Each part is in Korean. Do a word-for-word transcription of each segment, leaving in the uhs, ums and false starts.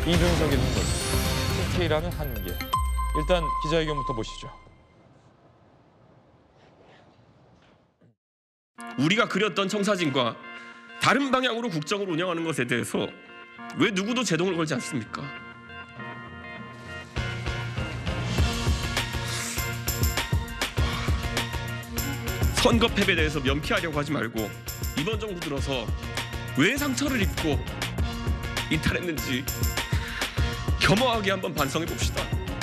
이준석의 눈물, 티케이라는 한계. 일단 기자회견부터 보시죠. 우리가 그렸던 청사진과 다른 방향으로 국정을 운영하는 것에 대해서 왜 누구도 제동을 걸지 않습니까? 선거 패배에 대해서 면피하려고 하지 말고 이번 정부 들어서 왜 상처를 입고 이탈했는지 겸허하게 한번 반성해 봅시다.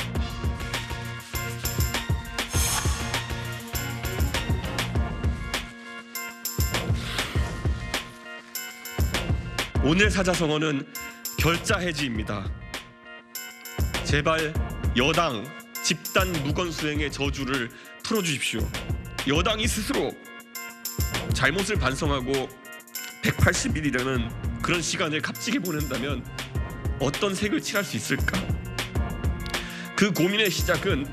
오늘 사자성어는 결자 해지입니다. 제발 여당 집단 무건수행의 저주를 풀어주십시오. 여당이 스스로 잘못을 반성하고 백팔십 일이라는 그런 시간을 값지게 보낸다면 어떤 색을 칠할 수 있을까? 그 고민의 시작은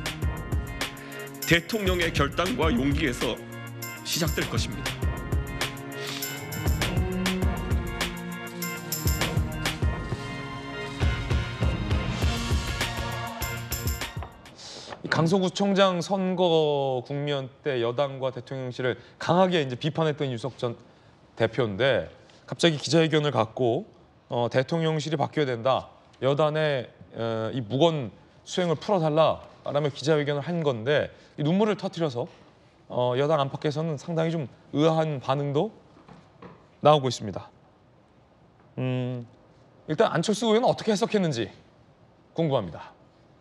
대통령의 결단과 용기에서 시작될 것입니다. 강서구청장 선거 국면 때 여당과 대통령실을 강하게 이제 비판했던 이준석 전 대표인데 갑자기 기자회견을 갖고 어, 대통령실이 바뀌어야 된다. 여당의 어, 이 무건 수행을 풀어달라라며 기자회견을 한 건데 이 눈물을 터뜨려서 어, 여당 안팎에서는 상당히 좀 의아한 반응도 나오고 있습니다. 음, 일단 안철수 의원은 어떻게 해석했는지 궁금합니다.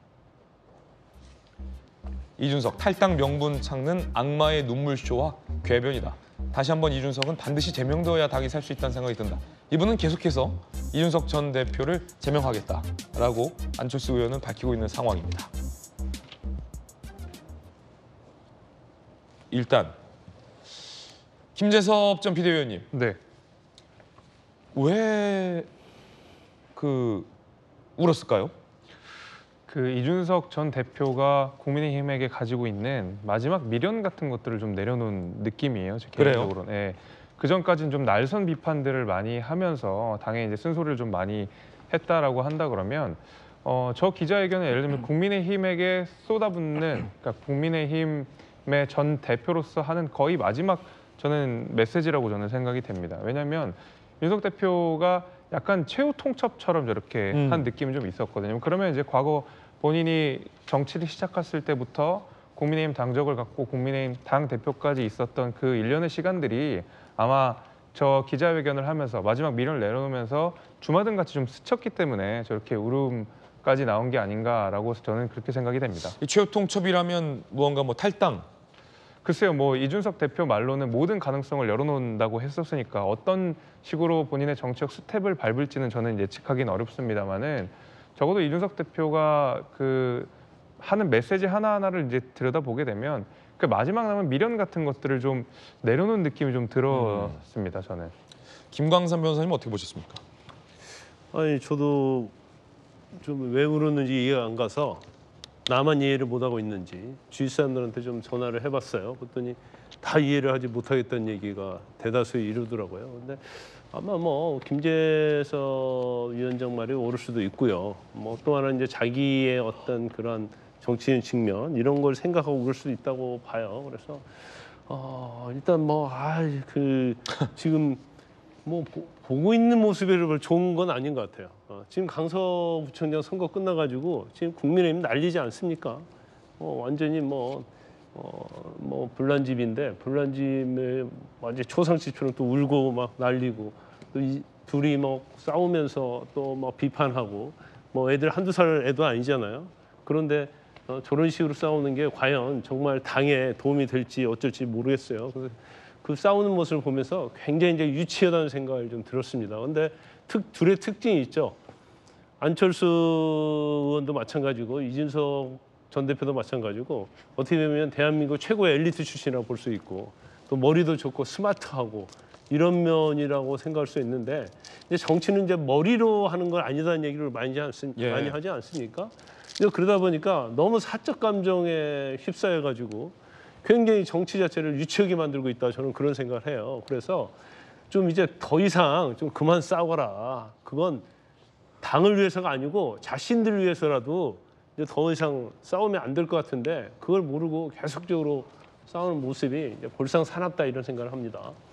이준석 탈당 명분 찾는 악마의 눈물쇼와 궤변이다. 다시 한번 이준석은 반드시 제명되어야 당이 살 수 있다는 생각이 든다. 이분은 계속해서 이준석 전 대표를 제명하겠다라고 안철수 의원은 밝히고 있는 상황입니다. 일단 김재섭 전 비대위원님, 네. 왜 그 울었을까요? 그 이준석 전 대표가 국민의힘에게 가지고 있는 마지막 미련 같은 것들을 좀 내려놓은 느낌이에요. 제 개인적으로는. 예. 그 전까지는 좀 날선 비판들을 많이 하면서 당에 이제 쓴소리를 좀 많이 했다라고 한다 그러면 어, 저 기자회견은 예를 들면 국민의힘에게 쏟아붓는, 그러니까 국민의힘의 전 대표로서 하는 거의 마지막 저는 메시지라고 저는 생각이 됩니다. 왜냐하면 윤석 대표가 약간 최후 통첩처럼 저렇게 음. 한 느낌이 좀 있었거든요. 그러면 이제 과거 본인이 정치를 시작했을 때부터 국민의힘 당적을 갖고 국민의힘 당 대표까지 있었던 그 일련의 시간들이 아마 저 기자회견을 하면서 마지막 미련을 내려놓으면서 주마등같이 좀 스쳤기 때문에 저렇게 울음까지 나온 게 아닌가라고 저는 그렇게 생각이 됩니다. 이 최후 통첩이라면 무언가 뭐 탈당? 글쎄요, 뭐 이준석 대표 말로는 모든 가능성을 열어놓는다고 했었으니까 어떤 식으로 본인의 정치적 스텝을 밟을지는 저는 예측하기는 어렵습니다만은 적어도 이준석 대표가 그 하는 메시지 하나하나를 이제 들여다보게 되면 그 마지막 남은 미련 같은 것들을 좀 내려놓은 느낌이 좀 들었습니다. 저는. 김광삼 변호사님 어떻게 보셨습니까? 아니 저도 좀 왜 울었는지 이해가 안 가서 나만 이해를 못하고 있는지 주위 사람들한테 좀 전화를 해봤어요. 그랬더니 다 이해를 하지 못하겠다는 얘기가 대다수에 이르더라고요. 근데 아마 뭐 김재섭 위원장 말이 옳을 수도 있고요. 뭐 또 하나 이제 자기의 어떤 그런 정치인 측면 이런 걸 생각하고 그럴 수도 있다고 봐요. 그래서 어, 일단 뭐 아 그 지금 뭐 보, 보고 있는 모습이 좋은 건 아닌 것 같아요. 어, 지금 강서구청장 선거 끝나가지고 지금 국민의힘 난리지 않습니까? 어, 완전히 뭐, 어, 뭐 불난집인데 불난집에 완전 초상집처럼 또 울고 막 난리고 또 이, 둘이 뭐 싸우면서 또 막 비판하고 뭐 애들 한두 살 애도 아니잖아요. 그런데 어, 저런 식으로 싸우는 게 과연 정말 당에 도움이 될지 어쩔지 모르겠어요. 그래서 그 싸우는 모습을 보면서 굉장히 이제 유치하다는 생각을 좀 들었습니다. 그런데 특, 둘의 특징이 있죠. 안철수 의원도 마찬가지고 이준석 전 대표도 마찬가지고 어떻게 보면 대한민국 최고의 엘리트 출신이라고 볼 수 있고 또 머리도 좋고 스마트하고 이런 면이라고 생각할 수 있는데 이제 정치는 이제 머리로 하는 건 아니다는 얘기를 많이, 않습, 예. 많이 하지 않습니까? 그러다 보니까 너무 사적 감정에 휩싸여가지고 굉장히 정치 자체를 유치하게 만들고 있다 저는 그런 생각을 해요. 그래서 좀 이제 더 이상 좀 그만 싸워라. 그건 당을 위해서가 아니고 자신들을 위해서라도 이제 더 이상 싸우면 안 될 것 같은데 그걸 모르고 계속적으로 싸우는 모습이 이제 볼상 사납다 이런 생각을 합니다.